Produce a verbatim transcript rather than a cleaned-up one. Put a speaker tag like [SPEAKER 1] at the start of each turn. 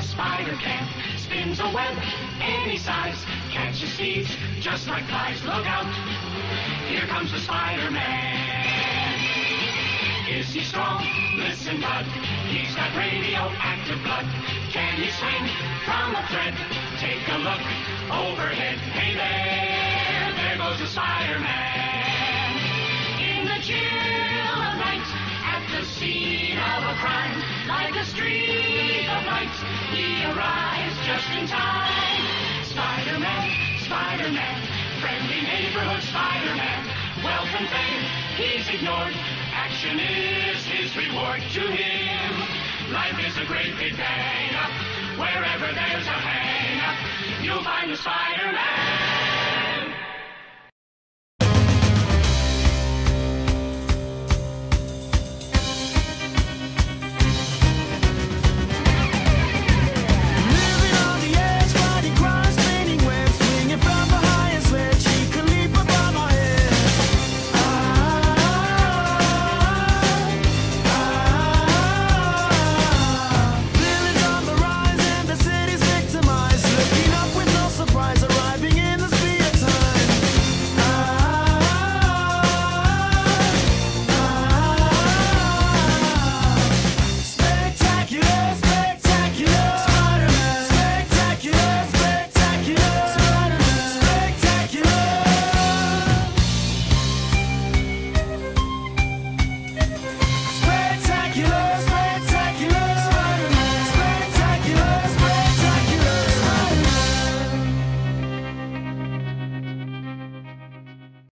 [SPEAKER 1] spider can. Spins a web any size, catches thieves just like flies. Look out, here comes the Spider-Man. Is he strong? Listen, bud, he's got radioactive blood. Can he swing from a thread? Take a look overhead. Hey there, there goes the Spider-Man. In the chill of night, at the scene of a crime, like a streak of light, he arrives just in time. Spider-Man, Spider-Man, friendly neighborhood Spider-Man. Wealth and fame, he's ignored. Action is his reward. To him, life is a great big bang up. Wherever there's a hang up, you'll find the Spider-Man.